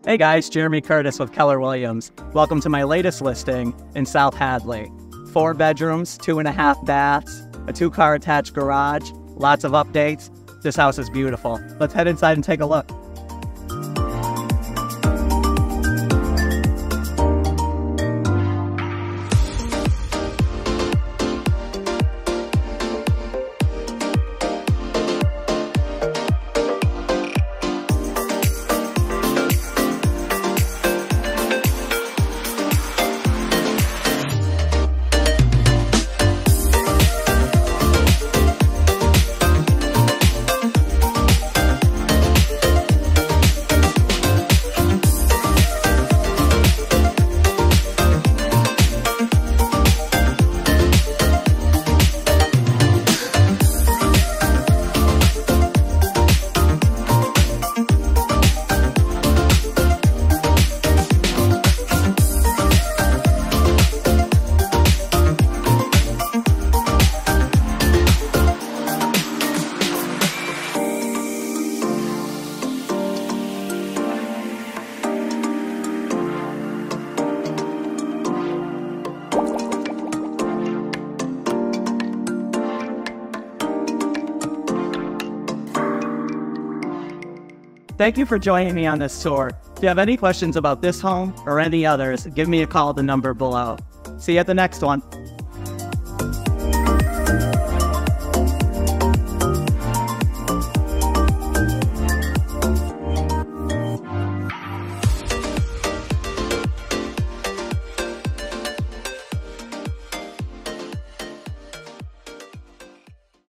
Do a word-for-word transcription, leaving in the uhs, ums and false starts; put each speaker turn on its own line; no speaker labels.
Hey guys, Jeremy Curtis with Keller Williams. Welcome to my latest listing in South Hadley. Four bedrooms, two and a half baths, a two-car attached garage, lots of updates. This house is beautiful. Let's head inside and take a look. Thank you for joining me on this tour. If you have any questions about this home or any others, give me a call at the number below. See you at the next one.